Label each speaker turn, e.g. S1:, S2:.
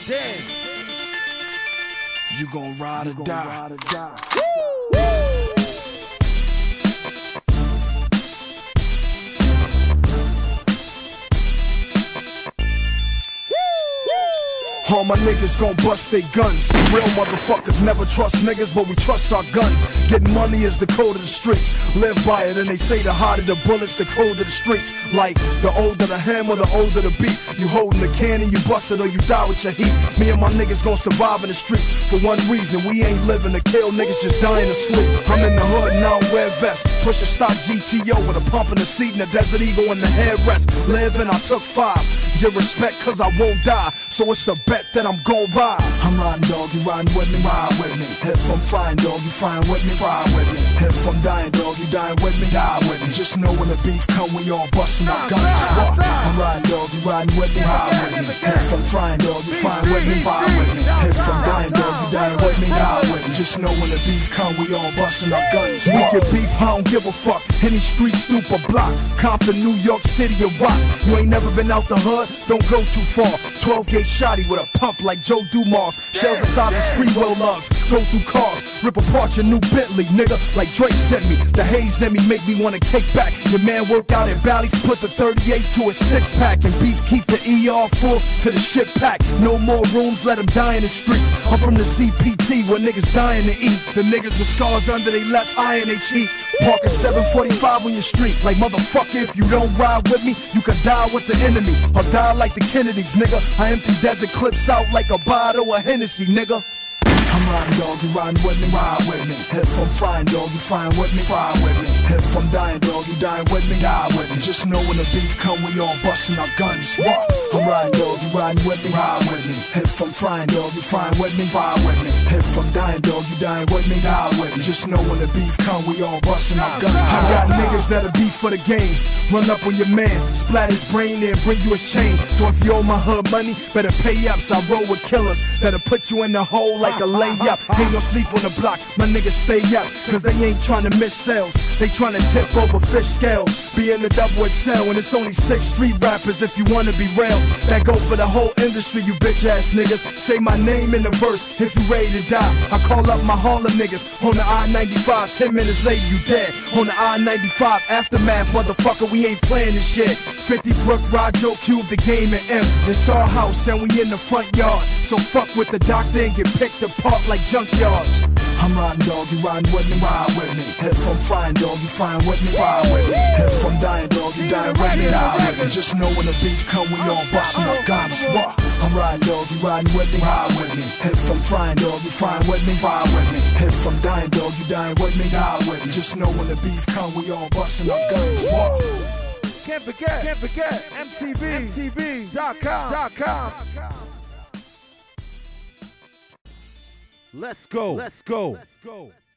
S1: You gon' ride or die. All my niggas gon' bust they guns. Real motherfuckers never trust niggas, but we trust our guns. Getting money is the code of the streets. Live by it, and they say the harder the bullets, the colder the streets. Like, the older the hammer, the older the beat. You holding the cannon, you bust it, or you die with your heat. Me and my niggas gon' survive in the streets for one reason. We ain't living to kill, niggas just dying to sleep. I'm in the hood and I don't wear vest. Push a stock GTO with a pump in the seat and a Desert Eagle in the headrest. Live and I took 5. Get respect cause I won't die, so it's a bet that I'm gon' ride. I'm riding, dog, you riding with me, ride with me. If I'm flying, dog, you flying with me, fly with me. If I'm dying, dog, you dying with me, die with me. Just know when the beef come, we all bustin' our guns. What? I'm riding, dog, you riding with me, ride with me. If I'm flying, dog, you flying with me, fly with me. If I'm dying, dog, you dying with me, die with me. Just know when the beef come, we all bustin' our guns. We get beef, I don't give a fuck. Any street, stoop, or block. Compton, New York City, or Watts. You ain't never been out the hood? Don't go too far. 12-gauge shotty with a pump like Joe Dumas. Shells inside the street, well lugs. Go through cars, rip apart your new Bentley, nigga. Like Drake sent me. The haze in me make me wanna kick back. Your man worked out at Bally's, put the 38 to a 6-pack. And beef keep the ER full to the shit pack. No more rooms, let them die in the streets. I'm from the CPT where niggas dying to eat. The niggas with scars under they left eye and they cheek. Park a 745 on your street. Like motherfucker, if you don't ride with me, you could die with the enemy. Or die like the Kennedys, nigga. I empty desert clips out like a bottle of Hennessy, nigga. I'm riding, dog, you riding with me, ride with me. If I'm flying, dog, you flying with me, fly with me. If I'm dying, dog, you dying with me, die with me. Just know when the beef come, we all bustin' our guns. What? I'm riding, dog, you riding with me, ride with me. If I'm flying, dog, you flying with me, fly with me. If I'm dying, dog, you dying with me, die with me. Just know when the beef come, we all bustin' our guns. I got niggas that'll beef for the game. Run up on your man, splat his brain and bring you his chain. So if you owe my hood money, better pay up. So I roll with killers that'll put you in the hole like a layup. Ain't no sleep on the block, my niggas stay up. Cause they ain't tryna miss sales, they tryna tip over fish scales. Be in the double XL and it's only 6 street rappers if you wanna be real. That go for the whole industry, you bitch ass niggas. Say my name in the verse if you ready to die. I call up my Harlem niggas on the I-95. 10 minutes later you dead on the I-95 aftermath. Motherfucker, we ain't playing this shit. 50 Brook, Rod, Joe Cube, the game and M. It's our house and we in the front yard. So fuck with the doctor and get picked apart like junkyards. I'm riding, dog, you riding with me, ride with me. If I'm flying, dog, you flying with me, fly with me. If I'm dying, dog, you dying with me, die with me. Just know when the beef come, we all bustin' our guns. What? I'm riding, dog, you riding with me, ride with me. If I'm flying, dog, you flying with me, fly with me. If I'm dying, dog, you dying with me, die with me. Just know when the beef come, we all bustin' our guns. What?
S2: Can't forget, MTV.com. Let's go.